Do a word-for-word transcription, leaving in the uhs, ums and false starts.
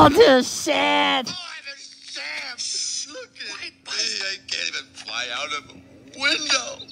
Walt is sad. Oh, I'm sad. Look at me. I can't even fly out of a window.